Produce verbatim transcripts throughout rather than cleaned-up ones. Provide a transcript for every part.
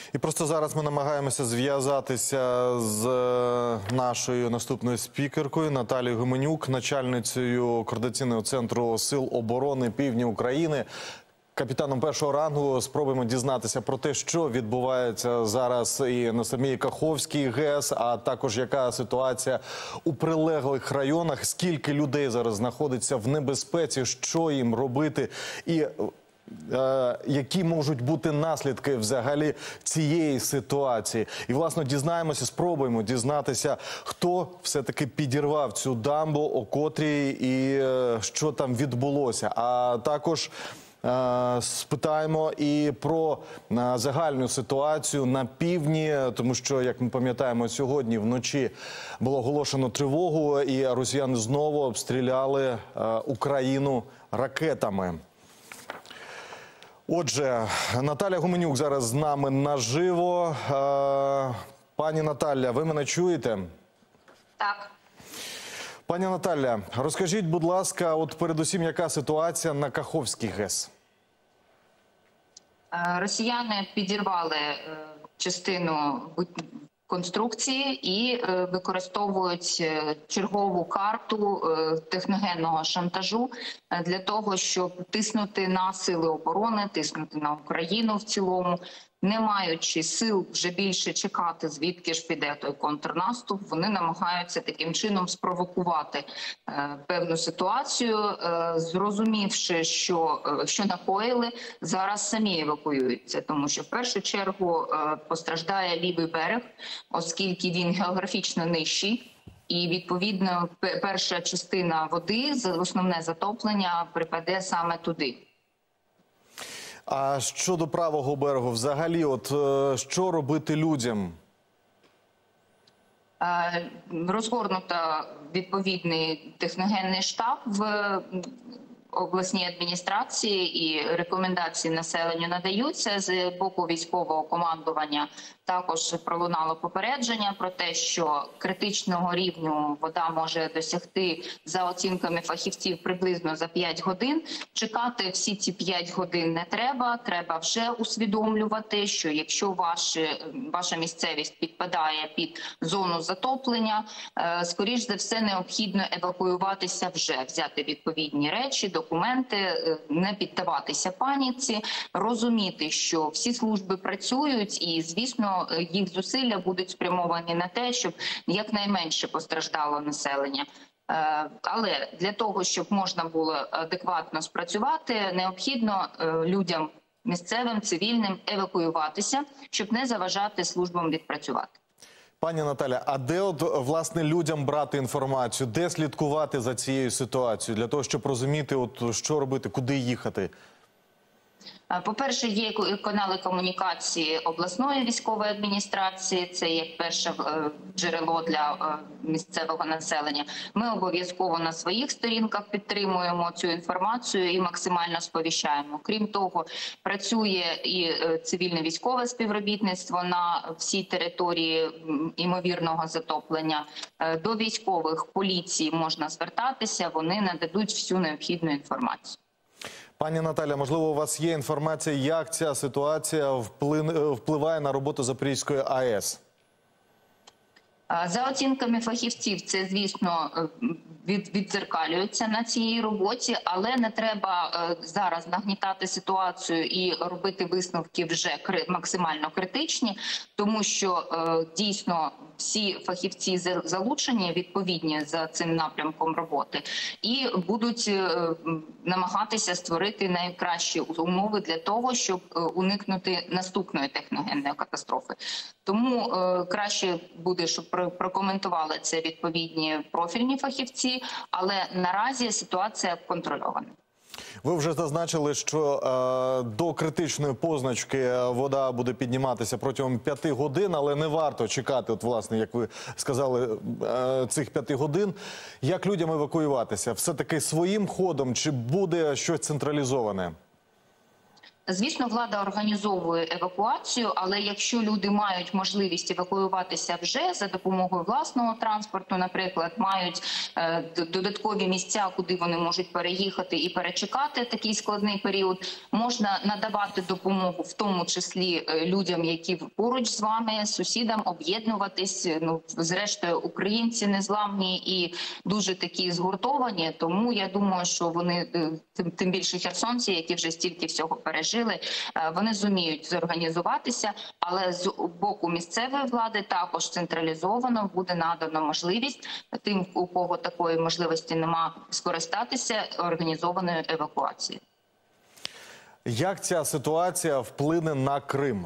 І просто зараз ми намагаємося зв'язатися з нашою наступною спікеркою Наталією Гуменюк, начальницею Координаційного центру Сил оборони Півдня України. Капітаном першого рангу спробуємо дізнатися про те, що відбувається зараз і на самій Каховській ГЕС, а також яка ситуація у прилеглих районах, скільки людей зараз знаходиться в небезпеці, що їм робити і Е, які можуть бути наслідки взагалі цієї ситуації. І, власне, дізнаємося, спробуємо дізнатися, хто все-таки підірвав цю дамбу, о котрій і е, що там відбулося. А також е, спитаємо і про е, загальну ситуацію на півдні, тому що, як ми пам'ятаємо, сьогодні вночі було оголошено тривогу, і росіяни знову обстріляли е, Україну ракетами. Отже, Наталя Гуменюк зараз з нами наживо. Пані Наталя, ви мене чуєте? Так. Пані Наталя, розкажіть, будь ласка, от передусім, яка ситуація на Каховській ГЕС? Росіяни підірвали частину конструкції і використовують чергову карту техногенного шантажу для того, щоб тиснути на сили оборони, тиснути на Україну в цілому. Не маючи сил вже більше чекати, звідки ж піде той контрнаступ, вони намагаються таким чином спровокувати е, певну ситуацію, е, зрозумівши, що, е, що накоїли, зараз самі евакуюються. Тому що в першу чергу е, постраждає лівий берег, оскільки він географічно нижчий. І, відповідно, перша частина води, основне затоплення, припаде саме туди. А щодо правого берегу, взагалі, от що робити людям? Розгорнуто відповідний техногенний штаб в обласній адміністрації, і рекомендації населенню надаються з боку військового командування. Також пролунало попередження про те, що критичного рівню вода може досягти, за оцінками фахівців, приблизно за п'ять годин. Чекати всі ці п'ять годин не треба. Треба вже усвідомлювати, що якщо ваш, ваша місцевість підпадає під зону затоплення, скоріш за все необхідно евакуюватися вже, взяти відповідні речі, документи, не піддаватися паніці, розуміти, що всі служби працюють і, звісно, їх зусилля будуть спрямовані на те, щоб якнайменше постраждало населення. Але для того, щоб можна було адекватно спрацювати, необхідно людям місцевим, цивільним евакуюватися, щоб не заважати службам відпрацювати. Пані Наталя, а де от, власне, людям брати інформацію, де слідкувати за цією ситуацією, для того, щоб розуміти, от, що робити, куди їхати? По-перше, є канали комунікації обласної військової адміністрації, це як перше джерело для місцевого населення. Ми обов'язково на своїх сторінках підтримуємо цю інформацію і максимально сповіщаємо. Крім того, працює і цивільне військове співробітництво на всій території імовірного затоплення. До військових поліції можна звертатися, вони нададуть всю необхідну інформацію. Пані Наталя, можливо, у вас є інформація, як ця ситуація впливає на роботу Запорізької АЕС? За оцінками фахівців, це, звісно, від, віддзеркалюється на цій роботі, але не треба зараз нагнітати ситуацію і робити висновки вже максимально критичні, тому що дійсно всі фахівці залучені, відповідні за цим напрямком роботи, і будуть намагатися створити найкращі умови для того, щоб уникнути наступної техногенної катастрофи. Тому краще буде, щоб прокоментували це відповідні профільні фахівці, але наразі ситуація контрольована. Ви вже зазначили, що е, до критичної позначки вода буде підніматися протягом п'яти годин, але не варто чекати, от, власне, як ви сказали, е, цих п'яти годин. Як людям евакуюватися? Все-таки своїм ходом чи буде щось централізоване? Звісно, влада організовує евакуацію, але якщо люди мають можливість евакуюватися вже за допомогою власного транспорту, наприклад, мають е, додаткові місця, куди вони можуть переїхати і перечекати такий складний період, можна надавати допомогу, в тому числі е, людям, які поруч з вами, сусідам, об'єднуватись. Ну, зрештою, українці незламні і дуже такі згуртовані, тому я думаю, що вони, тим, тим більше херсонці, які вже стільки всього пережили, вони зуміють зорганізуватися, але з боку місцевої влади також централізовано буде надано можливість тим, у кого такої можливості нема, скористатися організованою евакуацією. Як ця ситуація вплине на Крим?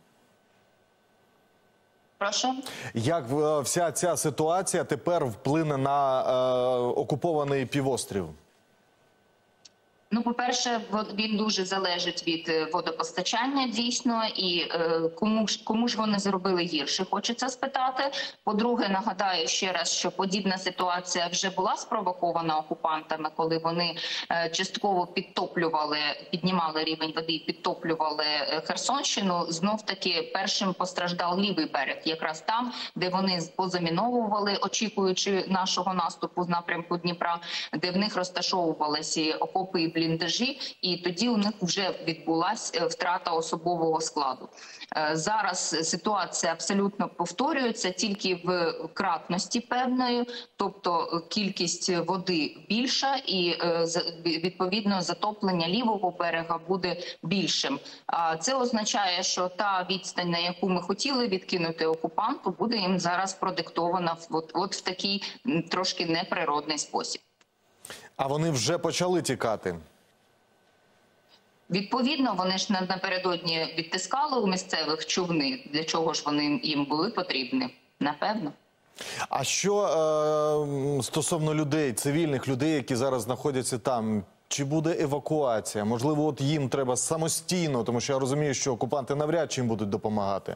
Прошу? Як вся ця ситуація тепер вплине на е, окупований півострів? Ну, по-перше, він дуже залежить від водопостачання, дійсно, і е, кому ж кому ж вони зробили гірше, хочеться спитати. По-друге, нагадаю ще раз, що подібна ситуація вже була спровокована окупантами, коли вони е, частково підтоплювали, піднімали рівень води і підтоплювали Херсонщину. Знов-таки першим постраждав лівий берег, якраз там, де вони позаміновували, очікуючи нашого наступу з напрямку Дніпра, де в них розташовувалися окопи і бліндажі, і тоді у них вже відбулася втрата особового складу. Зараз ситуація абсолютно повторюється, тільки в кратності певної, тобто кількість води більша і відповідно затоплення лівого берега буде більшим. А це означає, що та відстань, на яку ми хотіли відкинути окупанту, буде їм зараз продиктована от, от в такий трошки неприродний спосіб. А вони вже почали тікати? Відповідно, вони ж напередодні відтискали у місцевих човни. Для чого ж вони їм були потрібні? Напевно. А що е, стосовно людей, цивільних людей, які зараз знаходяться там? Чи буде евакуація? Можливо, от їм треба самостійно, тому що я розумію, що окупанти навряд чи їм будуть допомагати.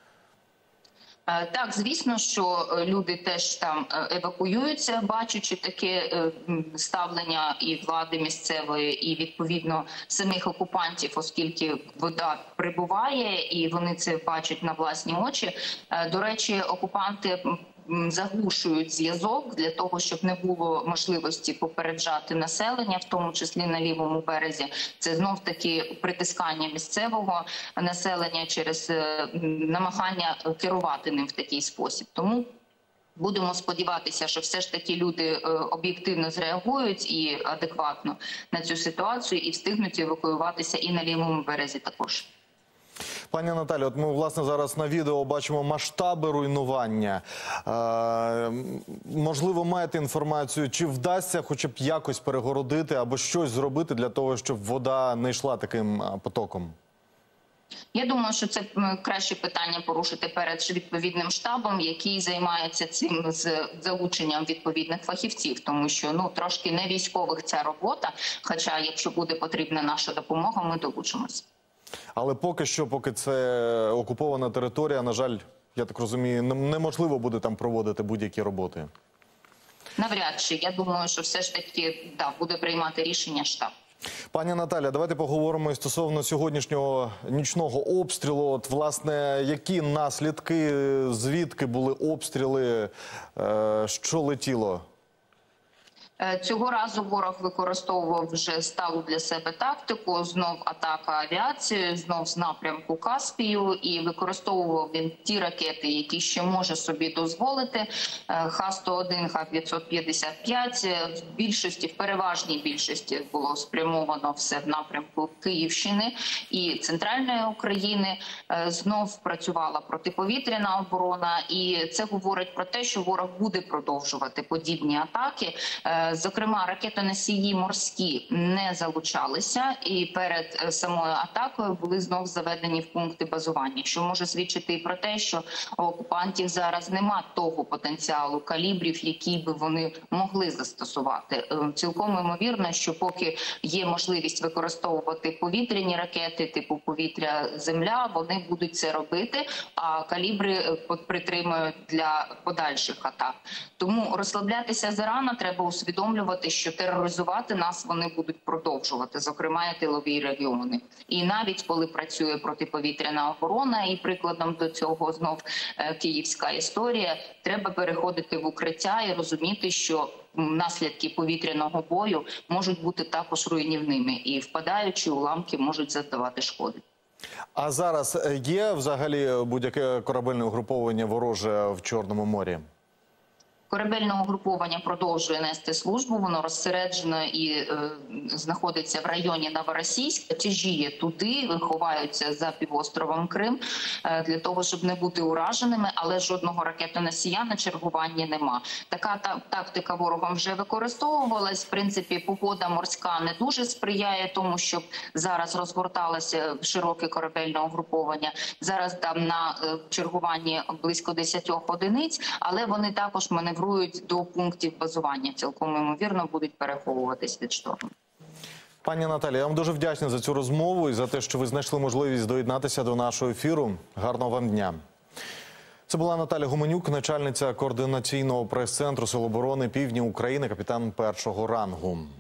Так, звісно, що люди теж там евакуюються, бачачи таке ставлення і влади місцевої, і відповідно самих окупантів, оскільки вода прибуває, і вони це бачать на власні очі. До речі, окупанти заглушують зв'язок для того, щоб не було можливості попереджати населення, в тому числі на лівому березі. Це знов-таки притискання місцевого населення через намагання керувати ним в такий спосіб. Тому будемо сподіватися, що все ж таки люди об'єктивно зреагують і адекватно на цю ситуацію і встигнуть евакуюватися і на лівому березі також. Пані Наталі, от ми, власне, зараз на відео бачимо масштаби руйнування. Е, можливо, маєте інформацію, чи вдасться хоча б якось перегородити або щось зробити для того, щоб вода не йшла таким потоком? Я думаю, що це краще питання порушити перед відповідним штабом, який займається цим з залученням відповідних фахівців, тому що ну трошки не військових ця робота, хоча якщо буде потрібна наша допомога, ми долучимося. Але поки що, поки це окупована територія, на жаль, я так розумію, неможливо буде там проводити будь-які роботи. Навряд чи. Я думаю, що все ж таки да, буде приймати рішення штаб. Пані Наталя, давайте поговоримо стосовно сьогоднішнього нічного обстрілу. От, власне, які наслідки, звідки були обстріли, що летіло? Цього разу ворог використовував вже сталу для себе тактику, знов атака авіацією, знов з напрямку Каспію, і використовував він ті ракети, які ще може собі дозволити. Х сто один, Х п'ятсот п'ятдесят п'ять, в більшості, в переважній більшості було спрямовано все в напрямку Київщини і Центральної України. Знов працювала протиповітряна оборона, і це говорить про те, що ворог буде продовжувати подібні атаки. Зокрема, ракетоносії морські не залучалися, і перед самою атакою були знов заведені в пункти базування, що може свідчити і про те, що у окупантів зараз нема того потенціалу калібрів, які би вони могли застосувати. Цілком ймовірно, що поки є можливість використовувати повітряні ракети типу повітря-земля, вони будуть це робити, а калібри притримують для подальших атак. Тому розслаблятися зарано, треба усвідомити, усвідомлювати, що тероризувати нас вони будуть продовжувати, зокрема і тилові регіони. І навіть коли працює протиповітряна оборона, і прикладом до цього знов е, київська історія, треба переходити в укриття і розуміти, що наслідки повітряного бою можуть бути також руйнівними, і впадаючі уламки можуть завдавати шкоди. А зараз є взагалі будь-яке корабельне угруповання вороже в Чорному морі? Корабельне угруповання продовжує нести службу, воно розсереджено і е, знаходиться в районі Новоросійська, тяжіє туди, ховаються за півостровом Крим е, для того, щоб не бути ураженими, але жодного ракетоносія на чергуванні нема. Така та, тактика ворогом вже використовувалась. В принципі, погода морська не дуже сприяє тому, щоб зараз розгорталося широке корабельне угруповання. Зараз там на е, чергуванні близько десятьох одиниць, але вони також маневрують до пунктів базування. Цілком ймовірно будуть переховуватись від шторму. Пані Наталі, я вам дуже вдячний за цю розмову і за те, що ви знайшли можливість доєднатися до нашого ефіру. Гарного вам дня. Це була Наталя Гуменюк, начальниця координаційного прес-центру Сил оборони Півдня України, капітан першого рангу.